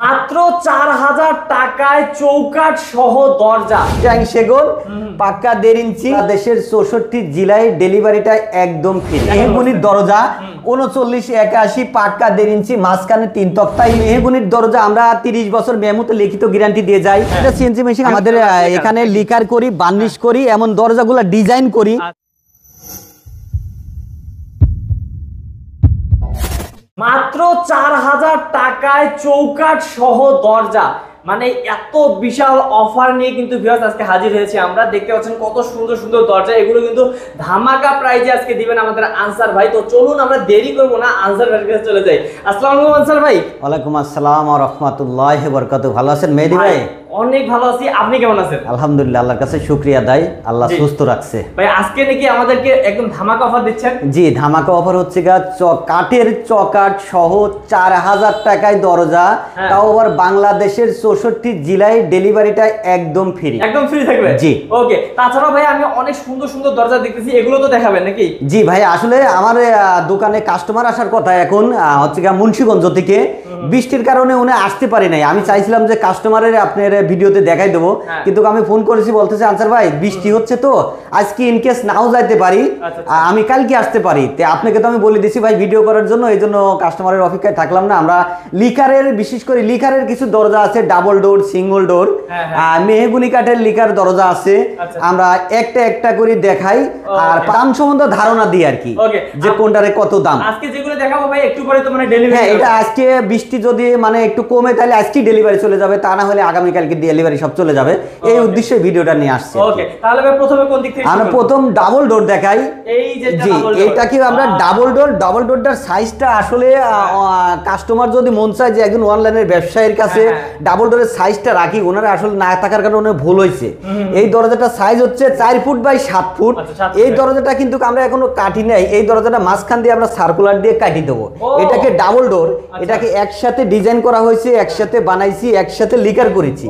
মাত্র 4000 টাকায় চৌকাঠ সহ দরজা সেগুন পাক্কা 1.5 ইঞ্চি দেশের 64 জেলায় ডেলিভারিটা একদম ফ্রি। মেহগুনির দরজা 3981 পাক্কা 1.5 ইঞ্চি মাঝখানে 3 তক্তা। মেহগুনির দরজা আমরা 30 বছর মেহমতে লিখিত গ্যারান্টি দিয়ে যাই। এটা সিএনসি মেশিন আমাদের এখানে লিকার করি, বার্নিশ করি, এমন দরজাগুলো ডিজাইন করি। মাত্র 4000 টাকায় চৌকাঠ সহ দরজা, মানে এত বিশাল অফার নিয়ে কিন্তু ভিউয়ার্স আজকে হাজির হয়েছে আমরা। দেখতে পাচ্ছেন কত সুন্দর সুন্দর দরজা, এগুলো কিন্তু ধামাকা প্রাইজে আজকে দিবেন আমাদের আনসার ভাই। তো চলুন আমরা দেরি করব না, আনসার ভাইয়ের কাছে চলে যাই। আসসালামু আলাইকুম আনসার ভাই। ওয়ালাইকুম আসসালাম ওয়া রাহমাতুল্লাহি ওয়া বারাকাতুহু। ভালো আছেন মেহেদী ভাই? অনেক ভালো আছি, আপনি কেমন আছেন? আলহামদুলিল্লাহ, আল্লাহর কাছে শুকরিয়া দাই, আল্লাহ সুস্থ রাখছে। ভাই আজকে নাকি আমাদেরকে একদম ধামাকা অফার দিচ্ছেন? জি, ধামাকা অফার হচ্ছে কাঠের চকাঠ সহ 4000 টাকায় দরজা, তাও আবার বাংলাদেশের 64 জেলায় ডেলিভারিটা একদম ফ্রি। একদম ফ্রি থাকবে? জি। ওকে, তাছাড়া ভাই আমি অনেক সুন্দর সুন্দর দরজা দেখতেছি, এগুলো তো দেখাবেন নাকি? জি ভাই, আসলে আমার দোকানে কাস্টমার আসার কথা এখন হচ্ছে মুন্সিগঞ্জ থেকে। বৃষ্টির কারণে উনি আসতে পারি নাই। আমি চাইছিলাম যে কাস্টমারের আপনার ভিডিওতে দেখাই দেবো, কিন্তু আমি ফোন করেছি, বলতেছে আনসার ভাই বৃষ্টি হচ্ছে তো আজকে ইনকেস নাও যাইতে পারি, আমি কালকে আসতে পারি। তো আপনাকে তো আমি বলে দিছি ভাই ভিডিও করার জন্য, এই জন্য কাস্টমারের অপেক্ষায় থাকলাম না। আমরা লিকারের, বিশেষ করে লিকারের কিছু দরজা আছে, ডাবল ডোর, সিঙ্গল ডোর, মেহগুনি কাঠের লিকার দরজা আছে। আমরা একটা একটা করে দেখাই আর দাম সম্বন্ধে ধারণা দিই আর কি, যে কোনটারে কত দাম। আজকে যেগুলো দেখাবো ভাই একটু পরে তো মানে ডেলিভারি। হ্যাঁ, এটা আজকে বৃষ্টি যদি মানে একটু কমে তাহলে আজকে ডেলিভারি চলে যাবে, তা না হলে আগামী কালকে ডেলিভারি সব চলে যাবে। এই উদ্দেশ্যে ভিডিওটা নিয়ে আসছি। ওকে, তাহলে ভাই প্রথমে কোন দিক থেকে? আমরা প্রথম ডাবল ডোর দেখাই। এই যে জি, এটা কি আমরা ডাবল ডোরটার সাইজটা আসলে কাস্টমার যদি মন চায় যে একজন অনলাইনের ব্যবসায়ীর কাছে ডাবল ডোরের সাইজটা রাখি, ওনারা আসলে না থাকার কারণে ভুল হয়েছে। এই দরজাটা সাইজ হচ্ছে 4 ফুট বাই 7 ফুট। এই দরজাটা কিন্তু আমরা এখনো কাটি নাই। এই দরজাটা মাঝখান দিয়ে আমরা সার্কুলার দিয়ে কাটি দেবো। এটাকে ডাবল ডোর, এটাকে একসাথে ডিজাইন করা হয়েছে, একসাথে বানাইছি, একসাথে লিকার করেছি।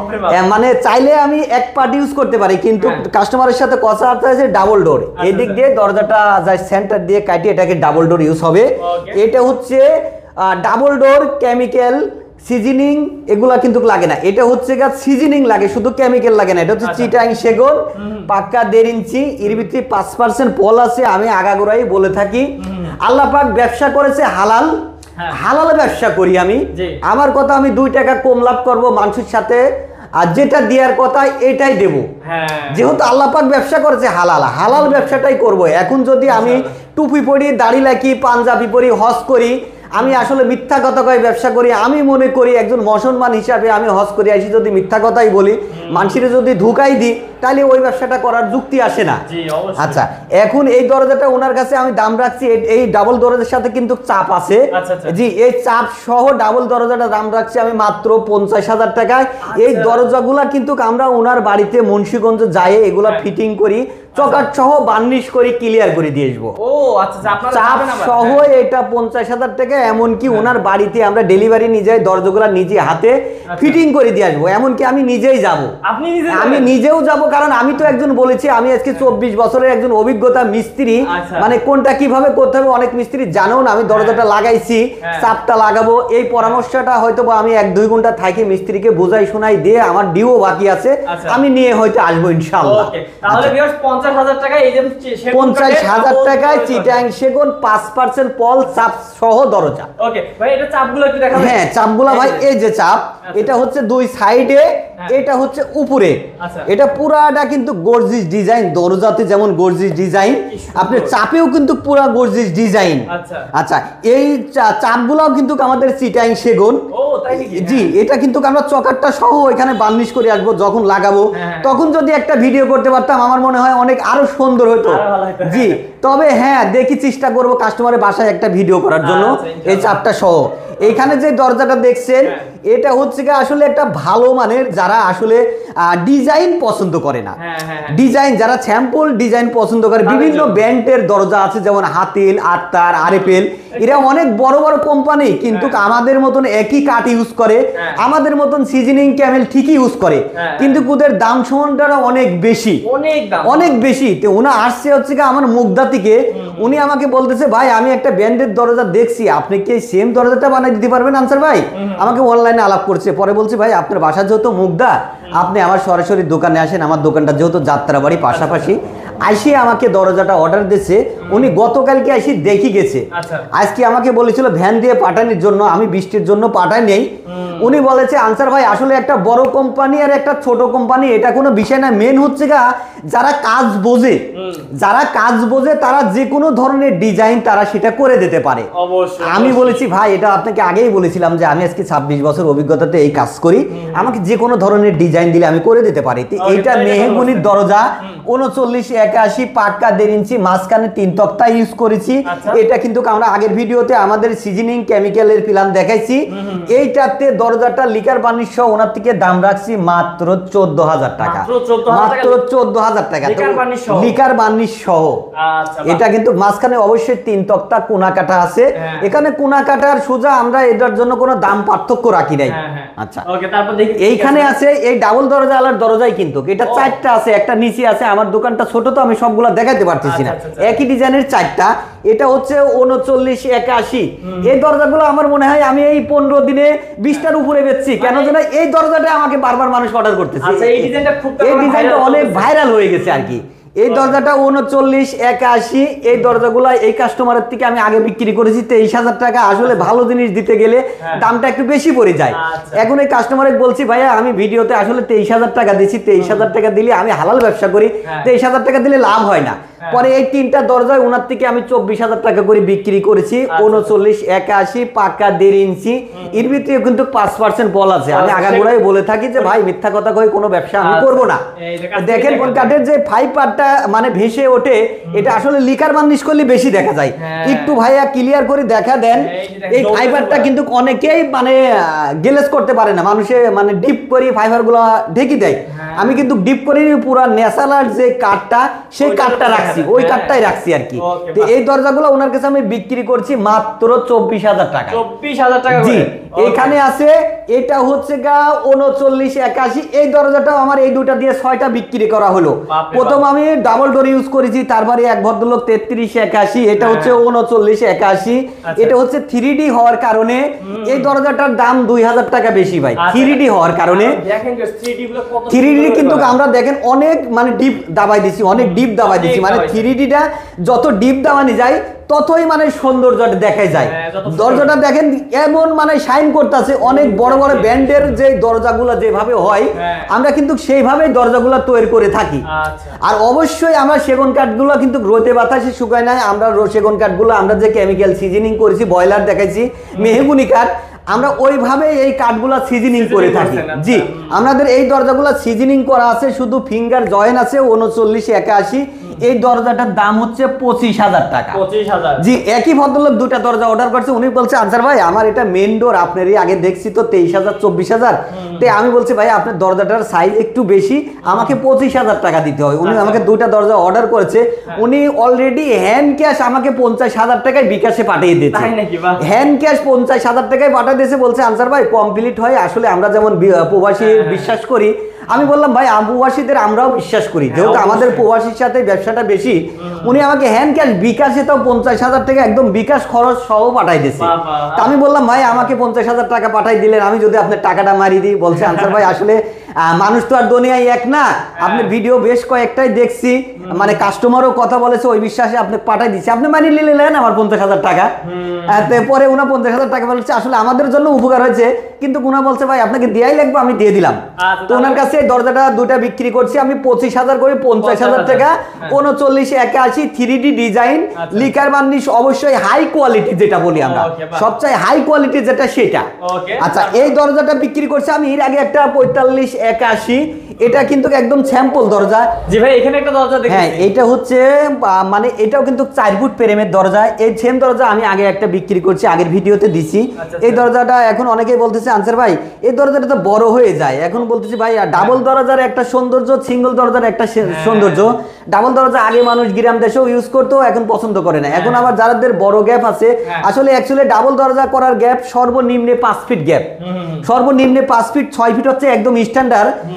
মানে চাইলে আমি এক পার্ট ইউজ করতে পারি, কিন্তু কাস্টমারের সাথে কথা আছে ডাবল ডোর। এদিক দিয়ে দরজাটা যায় সেন্টার দিয়ে কাটি, এটাকে ডাবল ডোর ইউজ হবে। এটা হচ্ছে ডাবল ডোর, কেমিক্যাল সিজনিং এগুলা কিন্তু লাগে না। এটা হচ্ছে সিজনিং লাগে, শুধু কেমিক্যাল লাগে না। এটা হচ্ছে চিটাং সেগুন পাক্কা 1.5 ইঞ্চি, এর ভিতরে 5% পল আছে। আমি আগাগোড়াই বলে থাকি আল্লাহ পাক ব্যবসা করেছে হালাল, হালাল ব্যবসা করি আমি। আমার কথা, আমি 2 টাকা কম লাভ করব মানুষের সাথে, আর যেটা দেওয়ার কথা এটাই দেব। যেহেতু আল্লাহ পাক ব্যবসা করেছে হালাল, হালাল ব্যবসাটাই করব। এখন যদি আমি টুপি পরি, দাড়ি লাকি, পাঞ্জাবি পরি, হজ করি, আমি আসলে মিথ্যা কথা কই ব্যবসা করি। আমি মনে করি একজন মুসলমান হিসাবে আমি হজ করি আসি, যদি মিথ্যা কথাই বলি, মানুষের যদি ধোঁকাই দিই, তাহলে ওই ব্যবসাটা করার যুক্তি আসে না। আচ্ছা, এখন এই দরজাটা ওনার কাছে আমি দাম রাখছি, এই ডাবল দরজার সাথে কিন্তু চাপ আছে। জি, এই চাপ সহ ডাবল দরজাটা দাম রাখছি আমি মাত্র 50,000 টাকায়। এই দরজাগুলা কিন্তু আমরা ওনার বাড়িতে মুন্সিগঞ্জ যাই এগুলা ফিটিং করি, চকাট সহ বার্নিশ করে ক্লিয়ার করে দিয়ে আসবো। চাপ সহ এটা 50,000 টাকা। এমনকি ওনার বাড়িতে আমরা ডেলিভারি নিয়ে যাই, দরজাগুলা নিজে হাতে ফিটিং করে দিয়ে আসবো। এমনকি আমি নিজেই যাব, আমি নিজেও যাব, কারণ আমি তো একজন বলেছি আমি আজকে 24 বছরের একজন অভিজ্ঞতা মিস্ত্রি। মানে কোনটা কিভাবে করতে হবে অনেক মিস্ত্রি জানেও না। আমি দরজাটা লাগাইছি, চাপটা লাগাবো, এই পরামর্শটা হয়তো আমি 1-2 ঘন্টা থাকি মিস্ত্রিকে বোঝাই শোনাই দিয়ে, আমার ডিও বাকি আছে, আমি নিয়ে হয়তো আসবো ইনশাআল্লাহ। তাহলে ভিউয়ার্স 50,000 টাকা, এই যে 50,000 টাকায় চিটাং সেগুন 5% পল চাপ সহ দরজা। ওকে ভাই, এটা চাপগুলো একটু দেখাবেন? হ্যাঁ, চাপগুলো ভাই এই যে চাপ, এটা হচ্ছে 2 সাইডে, এটা হচ্ছে উপরে। এটা পুরাটা কিন্তু গর্জিস ডিজাইন, দরজাতে যেমন গর্জিস ডিজাইন, আপনার চাপেও কিন্তু পুরা গর্জিস ডিজাইন। আচ্ছা, এই চাপগুলোও কিন্তু আমাদের চিটাং সেগুন। জি, এটা কিন্তু আমরা চকারটা সহ এখানে বার্নিশ করে আসবো। যখন লাগাবো তখন যদি একটা ভিডিও করতে পারতাম, আমার মনে হয় অনেক আরো সুন্দর হতো। জি, তবে হ্যাঁ, দেখি চেষ্টা করবো কাস্টমারের বাসায় একটা ভিডিও করার জন্য এই চাপটা সহ। এখানে যে দরজাটা দেখছেন, এটা হচ্ছে আসলে একটা ভালো মানের, যারা আসলে ডিজাইন পছন্দ করে না, ডিজাইন যারা স্যাম্পল ডিজাইন পছন্দ করে, বিভিন্ন ব্র্যান্ডের দরজা আছে, যেমন হাতিল, আত্মার, আরএফএল, এরা অনেক বড় বড় কোম্পানি, কিন্তু আমাদের মতন একই কাঠ ইউজ করে, আমাদের মতন সিজনিং ক্যামেল ঠিকই ইউজ করে, কিন্তু ওদের দাম সমানটা অনেক বেশি, অনেক বেশি। তো ওনা আসছে হচ্ছে আমার মুগদা থেকে, উনি আমাকে বলতেছে ভাই আমি একটা ব্র্যান্ডের দরজা দেখছি, আপনি কি সেম দরজাটা বানিয়ে দিতে পারবেন আনসার ভাই? আমাকে অনলাইনে আলাপ করছে, পরে বলছে ভাই আপনার বাসা যেহেতু মুগদা, আপনি আমার সরাসরি দোকানে আসেন, আমার দোকানটা যেহেতু যাত্রাবাড়ি পাশাপাশি, আইসি আমাকে দরজাটা অর্ডার দিয়েছে। উনি গতকালকে আইসি দেখি গেছে, আজকে আমাকে বলেছিল ভ্যান দিয়ে পাঠানোর জন্য, আমি বৃষ্টির জন্য পাঠাই নেই। উনি বলেছে আনসার ভাই আসলে একটা বড় কোম্পানি আর একটা ছোট কোম্পানি এটা কোনো বিষয় না, মেন হচ্ছে গা যারা কাজ বোঝে, যারা কাজ বোঝে তারা যে কোনো ধরনের ডিজাইন তারা সেটা করে দিতে পারে। আমি বলেছি ভাই এটা আপনাকে আগেই বলেছিলাম যে আমি আজকে 26 বছর অভিজ্ঞতাতে এই কাজ করি, আমাকে যে কোনো ধরনের ডিজাইন দিলে আমি করে দিতে পারি। এইটা মেহগুনির দরজা 3981 পাক্কা 1.5 ইঞ্চি, মাঝখানে 3 তক্তা ইউজ করেছি। এটা কিন্তু আমরা আগের ভিডিওতে আমাদের সিজনিং কেমিক্যালের প্ল্যান দেখাইছি। এইটাতে দরজাটা লিকার বার্নিশ সহ ওনার থেকে দাম রাখছি মাত্র 14,000 টাকা, মাত্র 14,000 টাকা লিকার বার্নিশ সহ। এটা কিন্তু মাঝখানে অবশ্যই 3 তক্তা কোনা কাটা আছে, এখানে কোনা কাটার সোজা আমরা এটার জন্য কোনো দাম পার্থক্য রাখি নাই। আচ্ছা এইখানে আছে এই ডাবল দরজা আলার দরজাই কিন্তু এটা 4টা আছে, একটা নিচে আছে। আমার দোকানটা ছোট তো আমি সবগুলা দেখাতে পারতেছি না, একই ডিজাইনের 4টা। এটা হচ্ছে 3981। এই দরজাগুলো আমার মনে হয় আমি এই 15 দিনে 20টার উপরে বেচছি। কেন জানো এই দরজাটা আমাকে বারবার মানুষ অর্ডার করতেছে, এই ডিজাইনটা অনেক ভাইরাল হয়ে গেছে আর কি। এই দরজাটা 3981, এই দরজাগুলো এই কাস্টমারের থেকে আমি আগে বিক্রি করেছি 23,000 টাকা। আসলে ভালো জিনিস দিতে গেলে দামটা একটু বেশি পড়ে যায়। এখন এই কাস্টমারে বলছি ভাইয়া আমি ভিডিওতে আসলে 23,000 টাকা দিচ্ছি, 23,000 টাকা দিলে আমি হালাল ব্যবসা করি, 23,000 টাকা দিলে লাভ হয় না। পরে এই 3টা দরজায় ওনার থেকে আমি 24,000 টাকা করে বিক্রি করেছি। 3981 পাক্কা 1.5 ইঞ্চি, এর ভিতরে কিন্তু 5% বল আছে। আমি আগাগোড়াই বলে থাকি যে ভাই মিথ্যা কথা কই কোনো ব্যবসা আমি করব না। দেখেন কোন কাঠের যে 5 পার্টটা মানে ভেসে ওঠে, এটা আসলে লিকার বার্নিশ করলে বেশি দেখা যায়। একটু ভাইয়া ক্লিয়ার করে দেখা দেন, এই ফাইবারটা কিন্তু অনেকেই মানে গ্লেজ করতে পারে না, মানুষে মানে ডিপ করে ফাইবারগুলো ঢেকে দেয়। আমি কিন্তু ডিপ করে পুরো ন্যাচারাল যে কাঠটা সেই কাঠটা রাখছি, ওই কাঠটাই রাখছি আর কি। তো এই দরজাগুলো ওনার কাছে আমি বিক্রি করছি মাত্র 24,000 টাকা। 24,000 টাকা জি। এখানে আছে এটা হচ্ছে গা 3981। এই দরজাটাও আমার এই দুটা দিয়ে 6টা বিক্রি করা হলো। প্রথম আমি ডাবল ডোর ইউজ করেছি, তারপরে এক ভদ্রলোক 3381, এটা হচ্ছে 3981। এটা হচ্ছে 3D হওয়ার কারণে এই দরজাটার দাম 2,000 টাকা বেশি ভাই, 3D হওয়ার কারণে। দেখেন 3D গুলো কত 3D কিন্তু আমরা দেখেন অনেক মানে ডিপ দাবাই দিছি, অনেক ডিপ দাবাই দিছি, মানে 3Dটা যত ডিপ দাবানি যায় ততই মানে সৌন্দর্যটা দেখা যায়। দরজাটা দেখেন এমন মানে শাইন করতেছে, অনেক বড় বড় ব্র্যান্ডের যে দরজাগুলো যেভাবে হয় আমরা কিন্তু সেইভাবেই দরজাগুলো তৈরি করে থাকি। আর অবশ্যই আমরা সেগুন কাঠগুলো কিন্তু রোদে বাতাসে শুকায় নাই। আমরা সেগুন কাঠগুলো আমরা যে কেমিক্যাল সিজনিং করেছি, বয়লার দেখাইছি, মেহগুনি কাঠ, আমরা ওইভাবে এই কাঠগুলা সিজনিং করে থাকি। জি, আমাদের এই দরজাগুলো সিজনিং করা আছে, শুধু ফিঙ্গার জয়েন আছে 3981। এই দরজাটার দাম হচ্ছে 25,000 টাকা। 25,000। জি, একই ভদ্রলোক দুটা দরজা অর্ডার করছে। উনি বলছে আনসার ভাই আমার এটা মেন ডোর, আপনারই আগে দেখছি তো 23,000 24,000। তাই আমি বলছি ভাই আপনার দরজাটার সাইজ একটু বেশি, আমাকে 25,000 টাকা দিতে হয়। উনি আমাকে দুটা দরজা অর্ডার করেছে, উনি অলরেডি হ্যান্ড ক্যাশ আমাকে 50,000 টাকায় বিকাশে পাঠিয়ে দিয়েছে। হ্যান্ড ক্যাশ 50,000 টাকায় পাঠিয়ে দিয়েছে। বলছে আনসার ভাই কমপ্লিট হয়, আসলে আমরা যেমন প্রবাসী বিশ্বাস করি, আমি বললাম ভাই প্রবাসীদের আমরাও বিশ্বাস করি, যেহেতু আমাদের প্রবাসীর সাথে ব্যবসাটা বেশি। উনি আমাকে হ্যান্ড ক্যাশ বিকাশে তো 50,000 টাকা একদম বিকাশ খরচ সহ পাঠাই দিয়েছে। তা আমি বললাম ভাই আমাকে 50,000 টাকা পাঠাই দিলেন, আমি যদি আপনার টাকাটা মারি দিই। বলছে আনসার ভাই আসলে মানুষ তো আর দুনিয়ায় এক না, আপনি ভিডিও বেশ কয়েকটাই দেখছি, মানে কাস্টমারও কথা বলেছে, ওই বিশ্বাসে আপনি পাঠাই দিচ্ছি, আপনি মানি নিলেন আমার 50,000 টাকা। পরে উনা 50,000 টাকা বলছে আসলে আমাদের জন্য উপকার হয়েছে, কিন্তু উনা বলছে ভাই আপনাকে দেয়াই লাগবে, আমি দিয়ে দিলাম। তো ওনার কাছে দরজাটা দুটা বিক্রি করছি আমি 25,000 করে, 50,000 টাকা। 3981 3D ডিজাইন, লিকার বার্নিশ অবশ্যই হাই কোয়ালিটি, যেটা বলি আমরা সবচেয়ে হাই কোয়ালিটি যেটা সেটা। আচ্ছা এই দরজাটা বিক্রি করছি আমি এর আগে একটা 4581, এটা কিন্তু একদম স্যাম্পল দরজা। জি ভাই এখানে একটা দরজা দেখেন, হ্যাঁ এটা হচ্ছে মানে এটাও কিন্তু 4 ফুট ফ্রেমের দরজা। এই সেম দরজা আমি আগে একটা বিক্রি করছি, আগের ভিডিওতে দিছি। এই দরজাটা এখন অনেকেই বলতেছে আনসার ভাই এই দরজাটা তো বড় হয়ে যায়, এখন বলতেছি ভাই ডাবল দরজার একটা সৌন্দর্য, সিঙ্গেল দরজার একটা সৌন্দর্য। ডাবল দরজা আগে মানুষ গ্রাম দেশেও ইউজ করতো, এখন পছন্দ করে না। এখন আবার যাদের বড় গ্যাপ আছে, আসলে অ্যাকচুয়ালি ডাবল দরজা করার গ্যাপ সর্বনিম্নে 5 ফিট গ্যাপ, সর্বনিম্নে 5 ফিট, 6 ফিট হচ্ছে একদম স্ট্যান্ডার্ড। আসলে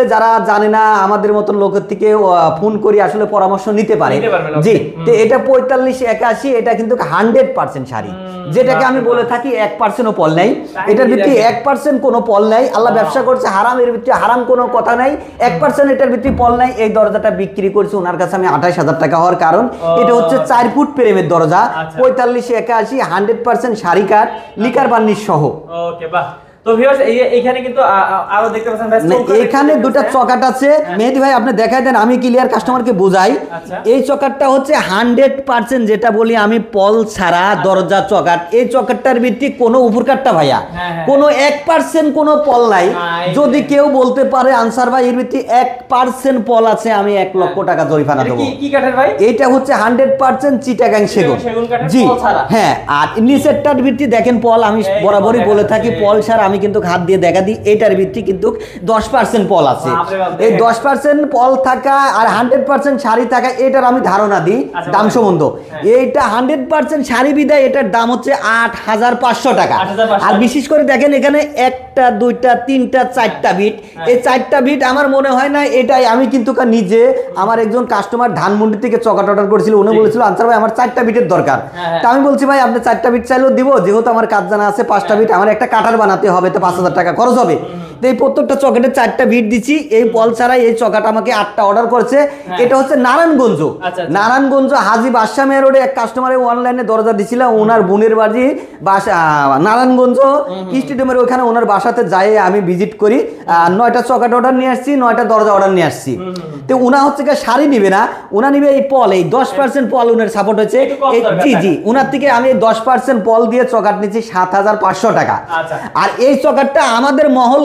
যারা জানে না আমাদের মতন লোকের থেকে ফোন করি আসলে পরামর্শ নিতে পারে। জি, তো এটা 4581 এটা কিন্তু 100% শাড়ি, যেটাকে আমি বলে থাকি 1%ও পল নাই, এটার ভিত্তি 1% কোনো পল নাই। আল্লাহ ব্যবসা করছে হারাম, এর ভিত্তি হারাম কোনো কথা নাই, 1% এটার ভিত্তি পল নাই। এই দরজাটা বিক্রি করছি ওনার কাছে আমি 28,000 টাকা, হওয়ার কারণ এটা হচ্ছে 4 ফুট প্রেমের দরজা, 4581 100% শাড়ি কাঠ, লিকার বার্নিশ সহ। ওকে, বাহ। তো ভিউয়ার্স এইখানে কিন্তু আরো দেখতে পাচ্ছেন ভাই, এখানে দুটো চকাট আছে। মেহেদী ভাই আপনি দেখাই দেন, আমি ক্লিয়ার কাস্টমারকে বোঝাই। এই চকাটটা হচ্ছে 100% যেটা বলি আমি পল ছাড়া দরজা চকাট। এই চকাটটার ভিত্তি কোনো উপরকাটটা ভাইয়া কোনো 1% কোনো পল নাই। যদি কেউ বলতে পারে আনসার ভাই এর ভিত্তি 1% পল আছে, আমি 1 লক্ষ টাকা জরিমানা দেবো। কি কাঠের ভাই? এইটা হচ্ছে 100% চিটাগাং সেগুন। জি হ্যাঁ, আর নিচেরটার ভিত্তি দেখেন পল, আমি বরাবরই বলে থাকি পল ছাড়া আমি কিন্তু হাত দিয়ে দেখা দিই, এটার ভিত্তি কিন্তু 10% পল আছে। এই 10% পল থাকা আর 100% শাড়ি থাকা এটার আমি ধারণা দিই দাম সম্বন্ধ। এইটা 100% শাড়ি বিদায় এটার দাম হচ্ছে 8,500 টাকা। আর বিশেষ করে দেখেন এখানে 1টা 2টা 3টা 4টা বিট, এই 4টা বিট আমার মনে হয় না এটাই। আমি কিন্তু নিজে আমার একজন কাস্টমার ধানমন্ডি থেকে চকাট অর্ডার করেছিল, উনি বলেছিল আনসার ভাই আমার 4টা বিটের দরকার। তা আমি বলছি ভাই আপনি 4টা বিট চাইলেও দিব, যেহেতু আমার কাজ জানা আছে 5টা বিট, আমার একটা কাটার বানাতে হবে, 5,000 টাকা খরচ হবে। তো এই প্রত্যেকটা চকেটে 4টা বিট দিচ্ছি। এই পল ছাড়া এই চকাটা আমাকে 8টা অর্ডার করেছে। এটা হচ্ছে নারায়ণগঞ্জ, নারায়ণগঞ্জ হাজি বাদশা মেয়ার রোডে এক কাস্টমারে অনলাইনে দরজা দিছিল, ওনার বোনের বাড়ি নারায়ণগঞ্জ স্টেডিয়ামের ওখানে ওনার বাসাতে যাই আমি ভিজিট করি। 9টা চকাট অর্ডার নিয়ে আসছি, 9টা দরজা অর্ডার নিয়ে আসছি। তো উনা হচ্ছে শাড়ি নিবে না, উনা নিবে এই পল, এই 10% পল উনার সাপোর্ট হয়েছে। জি জি, উনার থেকে আমি 10% পল দিয়ে চকাট নিচ্ছি 7,500 টাকা। আর এই চকাটটা আমাদের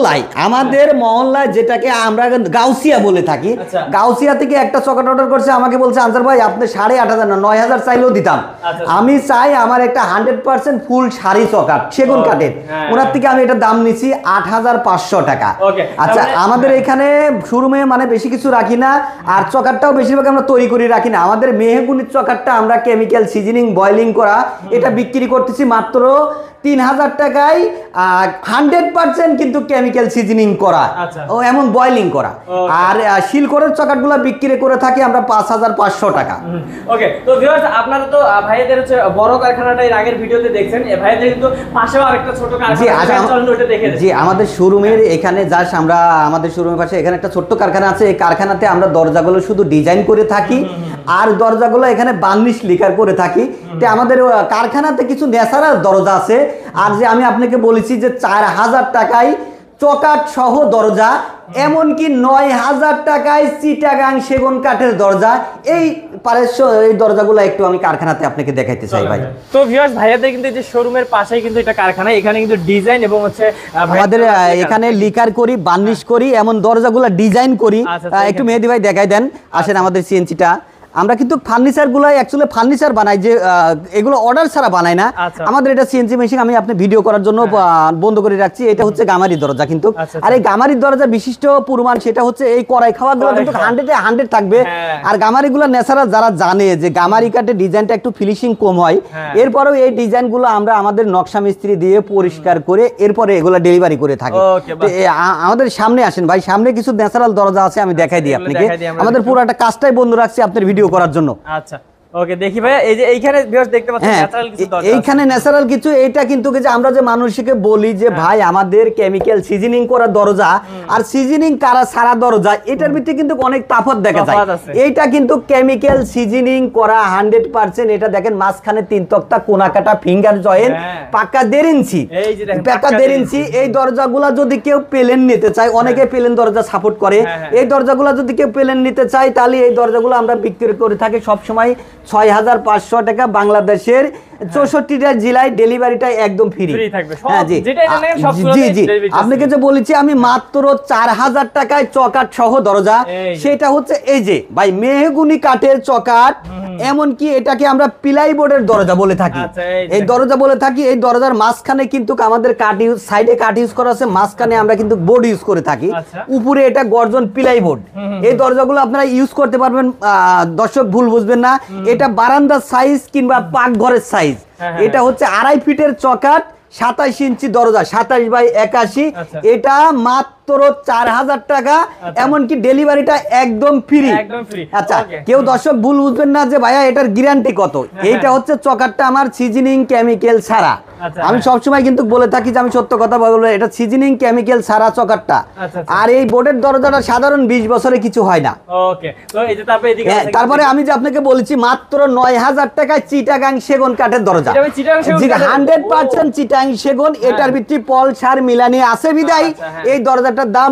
মহল্লায় যেটাকে আমরা গাউসিয়া বলে থাকি, গাউসিয়া থেকে একটা চকাট অর্ডার করছে, আমাকে বলছে আনসার ভাই আপনি 8,500 না 9,000 চাইলেও দিতাম। আমি চাই আমার একটা 100% ফুল শাড়ি চকাট সেগুন কাঠের, ওনার থেকে আমি এটা দাম নিচ্ছি 8,500 টাকা। আচ্ছা, আমাদের এখানে শোরুমে মানে বেশি কিছু রাখি না, আর চকাটটাও বেশিরভাগ আমরা তৈরি করে রাখি না। আমাদের মেহগুনির চকাটটা আমরা কেমিক্যাল সিজনিং বয়লিং করা এটা বিক্রি করতেছি মাত্র 3,000 টাকায়, 100% কিন্তু কেমিক্যাল সিজনিং করা ও এমন বয়লিং করা। আর শিলকরের চকাটগুলো বিক্রি করে থাকি আমরা 5,500 টাকা। ওকে, তো ভিউয়ার্স আপনারা তো ভাইদের হচ্ছে বড় কারখানাটা এর আগের ভিডিওতে দেখছেন, ভাইদের কিন্তু পাশেও আরেকটা ছোট কারখানা আছে, ওটা দেখে জি আমাদের শোরুমের এখানে জাস্ট আমরা আমাদের শোরুমের পাশে এখানে একটা ছোট্ট কারখানা আছে। এই কারখানাতে আমরা দরজাগুলো শুধু ডিজাইন করে থাকি, আর দরজাগুলো এখানে বার্নিশ লিকার করে থাকি। তো আমাদের কারখানাতে কিছু ন্যাচারাল দরজা আছে। আর যে আমি আপনাকে বলেছি যে 4,000 টাকায় চকাট সহ দরজা, এমনকি 9,000 টাকায় চিটাগাং সেগুন কাঠের দরজা। এই এই দরজাগুলো একটু আমি কারখানাতে আপনাকে দেখাইতে চাই ভাই। তো ভিউয়ার্স ভাইয়াদের কিন্তু যে শোরুমের পাশেই কিন্তু এটা কারখানা, এখানে কিন্তু ডিজাইন এবং হচ্ছে আমাদের এখানে লিকার করি, বার্নিশ করি, এমন দরজাগুলো ডিজাইন করি। একটু মেহেদী ভাই দেখাই দেন, আসেন আমাদের সিএনসিটা। আমরা কিন্তু ফার্নিচারগুলো অ্যাকচুয়ালি ফার্নিচার বানাই, যে এগুলো অর্ডার ছাড়া বানাই না। আমাদের এটা সিএনসি মেশিন আমি আপনি ভিডিও করার জন্য বন্ধ করে রাখছি। এটা হচ্ছে গামারি দরজা কিন্তু। আর এই গামারি দরজা বিশিষ্ট প্রমাণ সেটা হচ্ছে এই কড়াই খাওয়াগুলো কিন্তু 100-এ 100 থাকবে। আর গামারিগুলো ন্যাচারাল যারা জানে যে গামারি কাঠের ডিজাইনটা একটু ফিনিশিং কম হয়, এরপরেও এই ডিজাইনগুলো আমরা আমাদের নকশা মিস্ত্রি দিয়ে পরিষ্কার করে এরপরে এগুলো ডেলিভারি করে থাকি। আমাদের সামনে আসেন ভাই, সামনে কিছু ন্যাচারাল দরজা আছে, আমি দেখাই দিই আপনাকে। আমাদের পুরো একটা কাজটাই বন্ধ রাখছি আপনার ভিডিও করার জন্য। আচ্ছা ওকে, দেখি ভাই এই যে এইখানে ভিউয়ার্স দেখতে পাচ্ছেন ন্যাচারাল কিছু দরজা, এইখানে ন্যাচারাল কিছু। এটা কিন্তু যে আমরা যে মানুষকে বলি যে ভাই আমাদের কেমিক্যাল সিজনিং করা দরজা আর সিজনিং করা সারা দরজা, এটার ভিতরে কিন্তু অনেক তফাৎ দেখা যায়। এইটা কিন্তু কেমিক্যাল সিজনিং করা 100%। এটা দেখেন মাঝখানে 3 তক্তা, কোনা কাটা, ফিঙ্গার জয়েন্ট, পাক্কা 1.5 ইঞ্চি, এই যে দেখেন পাক্কা 1.5 ইঞ্চি। এই দরজাগুলো যদি কেউ প্লেন নিতে চায়, অনেকে প্লেন দরজা সাপোর্ট করে, এই দরজাগুলো যদি কেউ প্লেন নিতে চায় তাহলে এই দরজাগুলো আমরা বিক্রি করে থাকি সব সময় 6,500 টাকা। বাংলাদেশের 64টা জেলায় ডেলিভারিটা একদম ফ্রি থাকবে। হ্যাঁ জি জি জি, আপনাকে যে বলেছি আমি মাত্র 4,000 টাকায় চকাট সহ দরজা। সেটা হচ্ছে এই যে ভাই মেহগুনি কাঠের চকাট, এমনকি এটাকে আমরা প্লাইবোর্ডের দরজা বলে থাকি। এই দরজা বলে থাকি, এই দরজার মাঝখানে কিন্তু আমাদের কাঠ ইউজ, সাইডে কাঠ ইউজ করা আছে, মাঝখানে আমরা কিন্তু বোর্ড ইউজ করে থাকি, উপরে এটা গর্জন প্লাইবোর্ড। এই দরজাগুলো আপনারা ইউজ করতে পারবেন। দর্শক ভুল বুঝবেন না, এটা বারান্দার সাইজ কিংবা পাকঘরের সাইজ। এটা হচ্ছে 2.5 ফিটের চকাট, 27 ইঞ্চি দরজা 27x81, আচ্ছা। এটা মাত্র 4000 টাকা, এমনকি ডেলিভারিটা একদম ফ্রি। একদম ফ্রি। আচ্ছা, ওকে। কেউ দর্শক ভুল বুঝবেন না যে ভাইয়া এটার গ্যারান্টি কত। এইটা হচ্ছে চকারটা আমার সিজনিং কেমিক্যাল ছাড়া। আচ্ছা, আমি সবসময় কিন্তু বলে থাকি যে আমি সত্য কথা বলবো, এটা সিজনিং কেমিক্যাল ছাড়া চকারটা। আচ্ছা, আচ্ছা। আর এই বোর্ডের দরজাটা সাধারণ 20 বছরে কিছু হয় না। ওকে, তো এই যে তারপরে এদিকে হ্যাঁ, তারপরে আমি যে আপনাকে বলেছি মাত্র 9000 টাকায় চিটাগাং সেগুন কাঠের দরজা। এটা আমি চিটাগাং সেগুন জি, কাঠের- 100% চিটাগাং সেগুন। এটার ভিতরে পল সার মিলানি আছে বিদায় আচ্ছা, হ্যাঁ। এই দরজাটার দাম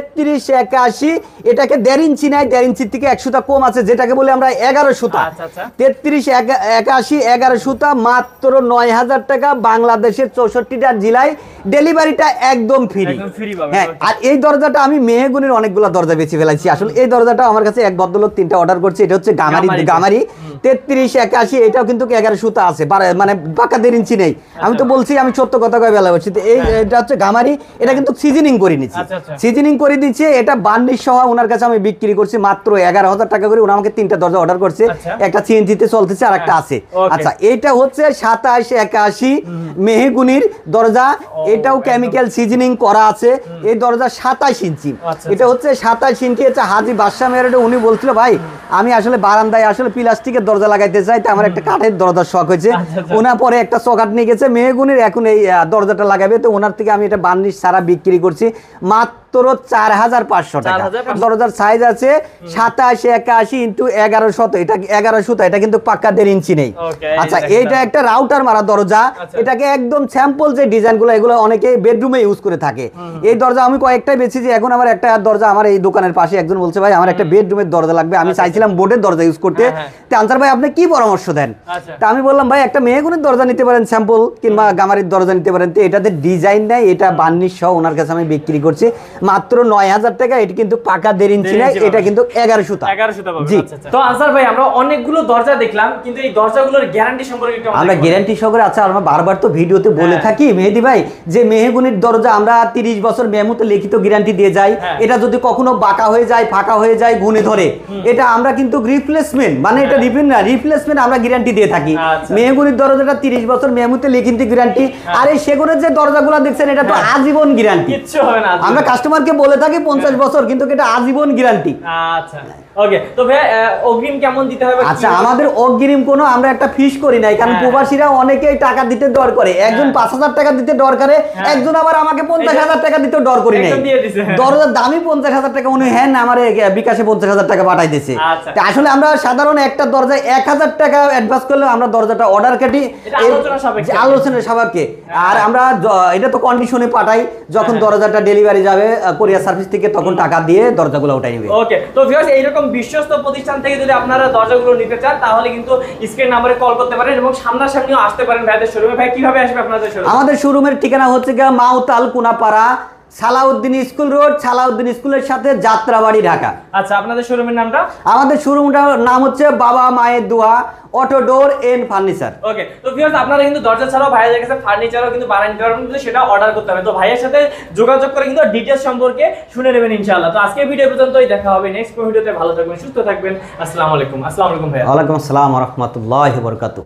3381। এটাকে 1.5 ইঞ্চি নাই, 1.5 ইঞ্চির থেকে 1 সুতা কম আছে, যেটাকে বলে আমরা 11 সুতা। আচ্ছা, আচ্ছা। 3381 11 সুতা, মাত্র 9000 টাকা, বাংলাদেশের 64টা জেলায় ডেলিভারিটা একদম ফ্রি। একদম free পাবেন, হ্যাঁ, okay. আর এই দরজাটা আমি মেহগুনির অনেকগুলো দরজা বেছে ফেলাইছি। আসলে এই দরজাটা আমার কাছে এক ভদ্রলোক 3টা অর্ডার করছে। এটা হচ্ছে গামারিতে। গামারি 3381, এটাও কিন্তু 11 সুতা আছে, মানে পাকা 1.5 ইঞ্চি নেই। আমি তো বলছি, আমি সত্য কথা কয়ে বেলা বলছি। তো এটা হচ্ছে গামারি, এটা কিন্তু সিজনিং করে নিচ্ছি। আচ্ছা, আচ্ছা। সিজনিং করে দিচ্ছে, এটা বার্নিশ সহ ওনার কাছে আমি বিক্রি করছি মাত্র 11000 টাকা করে। উনি আমাকে 3টা দরজা অর্ডার করছে, আচ্ছা। একটা সিএনজিতে চলতেছে আর একটা আছে। Okay. আচ্ছা, এটা হচ্ছে 2781 মেহগুনির দরজা, এটাও কেমিক্যাল সিজনিং করা আছে। এই দরজা 27 ইঞ্চি। আচ্ছা, এটা হচ্ছে 27 ইঞ্চি। হচ্ছে হাজি বাদশা মেয়ারে উনি বলছিল, ভাই আমি আসলে বারান্দায় আসলে প্লাস্টিকের দরজা লাগাইতে চাই, তো আমার একটা কাঠের দরজার শখ হয়েছে। আচ্ছা, আচ্ছা। ওনার পরে একটা চকাট নিয়ে গেছে মেহগুনির, এখন এই দরজাটা লাগাবে। তো ওনার থেকে আমি এটা বার্নিশ সারা বিক্রি করছি মাত্র 4500 টাকা। 4500 দরজার সাইজ আছে 2781 ইন্টু 1100। এটা 11 সুতা, এটা কিন্তু পাক্কা 1.5 ইঞ্চি নেই। Okay, এই আচ্ছা, দেখেন। এইটা একটা রাউটার মারা দরজা। আচ্ছা। এটাকে একদম স্যাম্পল যে ডিজাইনগুলো, এগুলো অনেকে বেডরুমে ইউজ করে থাকে। এই দরজা আমি কয়েকটাই বেচেছি। এখন আমার একটা দরজা, আমার এই দোকানের পাশে একজন বলছে, ভাই আমার একটা বেডরুমের দরজা লাগবে। আমি চাইছিলাম বোর্ডের দরজা ইউজ করতে। হ্যাঁ, তো আনসার ভাই আপনি কি পরামর্শ দেন? আচ্ছা। তা আমি বললাম, ভাই একটা মেহগুনির দরজা নিতে পারেন স্যাম্পল, কিংবা গামারির দরজা নিতে পারেন। তো এটাতে ডিজাইন নেই, এটা বার্নিশ সহ ওনার কাছে আমি বিক্রি করছি মাত্র 9000 টাকা। এটা কিন্তু পাকা 1.5 ইঞ্চি নেই, এটা কিন্তু 11 সুতা। 11 সুতা পাবেন। জি। আচ্ছা, আচ্ছা। তো আনসার ভাই, আমরা অনেকগুলো দরজা দেখলাম, কিন্তু এই দরজাগুলোর গ্যারান্টি সম্পর্কে একটু আমরা আমাদের বলুন। গ্যারান্টি সহকারে, আচ্ছা আমরা বারবার তো ভিডিওতে বলে হ্যাঁ। থাকি মেহেদি ভাই, যে মেহগুনির দরজা আমরা 30 বছর মেমোতে লিখিত গ্যারান্টি দিয়ে যাই। হ্যাঁ। এটা যদি কখনো বাঁকা হয়ে যায়, ফাঁকা হয়ে যায়, গুনে ধরে, এটা আমরা কিন্তু রিপ্লেসমেন্ট, মানে এটা রিপিন না, রিপ্লেসমেন্ট আমরা গ্যারান্টি দিয়ে থাকি। আচ্ছা। মেহগুনির দরজাটা 30 বছর মেমোতে লিখিত গ্যারান্টি। আর এই সেগুনের যে দরজাগুলো দেখছেন, এটা তো আজীবন গ্যারান্টি। কিচ্ছু হবে না। আমরা কাস্টমারকে বলে থাকি 50 বছর, কিন্তু এটা আজীবন গ্যারান্টি। আচ্ছা, ওকে। তো ভাই অগ্রিম কেমন দিতে হবে? আচ্ছা, কি- আমাদের অগ্রিম কোনো আমরা একটা ফিস করি নাই, কারণ হ্যাঁ। প্রবাসীরা অনেকেই টাকা দিতে ডর করে। একজন 5000 টাকা দিতে ডর করে, একজন আবার আমাকে 50000 টাকা দিতে ডর করি নাই। একদম দিয়ে দিছে। দরজার দামই 50000 টাকা, উনি হ্যাঁ না আমার বিকাশে 50000 টাকা পাঠাই দিয়েছে। আচ্ছা। তা আসলে আমরা সাধারণ একটা দরজায় 1000 টাকা অ্যাডভান্স করলে আমরা দরজাটা অর্ডার কাটি, এটা আলোচনা সাপেক্ষে। আলোচনার সাপেক্ষে। আর আমরা এটা তো কন্ডিশনে পাঠাই, যখন দরজাটা ডেলিভারি যাবে কোরিয়ার সার্ভিস থেকে, তখন টাকা দিয়ে দরজাগুলো উঠাই নেবে। ওকে। তো ভিউয়ার্স, এইরকম বিশ্বস্ত প্রতিষ্ঠান থেকে যদি আপনারা দরজাগুলো নিতে চান, তাহলে কিন্তু স্ক্রিন নাম্বারে কল করতে পারেন এবং সামনাসামনিও আসতে পারেন ভাইদের শোরুমে। ভাই কিভাবে আসবে আপনাদের শোরুমে? আমাদের শোরুমের ঠিকানা হচ্ছে গিয়ে মাউতাল কুনাপাড়া, সালাউদ্দিন স্কুল রোড, সালাউদ্দিন স্কুলের সাথে যাত্রাবাড়ি, ঢাকা। আচ্ছা, আপনাদের শোরুমের নামটা? আমাদের শোরুমটার নাম হচ্ছে বাবা মায়ের দোয়া auto door and furniture. Okay. তো ভিউয়ার্স, আপনারা কিন্তু দরজা ছাড়াও ভাইয়ের কাছে ফার্নিচারও কিন্তু বানিয়ে নিতে পারবেন, কিন্তু সেটা অর্ডার করতে হবে। তো ভাইয়ের সাথে যোগাযোগ করে কিন্তু ডিটেইলস সম্পর্কে শুনে নেবেন ইনশাআল্লাহ। তো আজকের ভিডিও পর্যন্তই, দেখা হবে নেক্সট ভিডিওতে। ভালো থাকবেন, সুস্থ থাকবেন। আসসালামু আলাইকুম। আসসালামু আলাইকুম ভাইয়া। ওয়ালাইকুম আসসালাম ওয়া রাহমাতুল্লাহি ওয়া বারাকাতুহু।